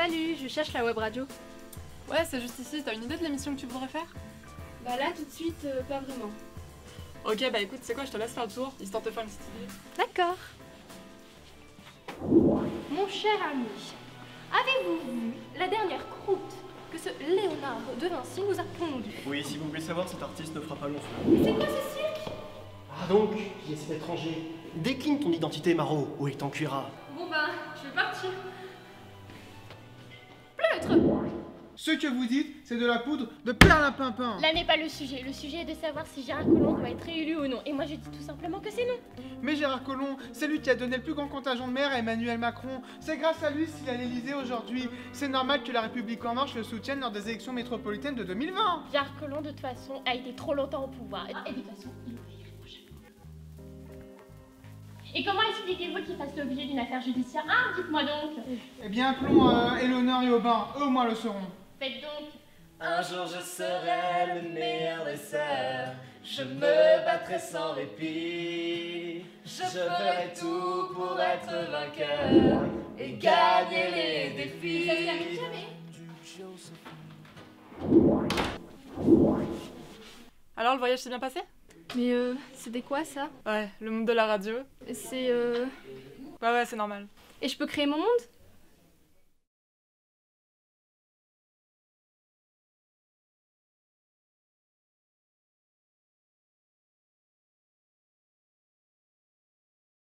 Salut, je cherche la web radio. Ouais, c'est juste ici, t'as une idée de l'émission que tu voudrais faire? Bah là tout de suite, pas vraiment. Ok, bah écoute, c'est quoi, je te laisse faire le tour, histoire de te faire une petite idée. D'accord. Mon cher ami, avez-vous vu la dernière croûte que ce Léonard de Vinci nous a pondue? Oui, si vous voulez savoir, cet artiste ne fera pas long feu. C'est quoi ce cirque? Ah donc, qui est cet étranger? Décline ton identité, Marot, ou il t'en cuira. Bon bah, je vais partir. Pleutre! Ce que vous dites, c'est de la poudre de perlimpinpin. Là n'est pas le sujet est de savoir si Gérard Collomb doit être réélu ou non. Et moi je dis tout simplement que c'est non. Mais Gérard Collomb, c'est lui qui a donné le plus grand contingent de maires à Emmanuel Macron. C'est grâce à lui s'il est à l'Elysée aujourd'hui. C'est normal que la République En Marche le soutienne lors des élections métropolitaines de 2020. Gérard Collomb de toute façon a été trop longtemps au pouvoir. Et de toute façon, il va y aller prochainement. Et comment expliquez-vous qu'il fasse l'objet d'une affaire judiciaire? Ah, dites-moi donc. Eh bien, appelons Éléonore et Aubin, eux au moins le sauront. Faites donc. Un jour je serai le meilleur des sœurs, je me battrai sans répit, je ferai tout pour être vainqueur et gagner les défis. Ça se termine jamais. Alors, le voyage s'est bien passé? Mais c'était quoi ça? Ouais, le monde de la radio. C'est Ouais, c'est normal. Et je peux créer mon monde?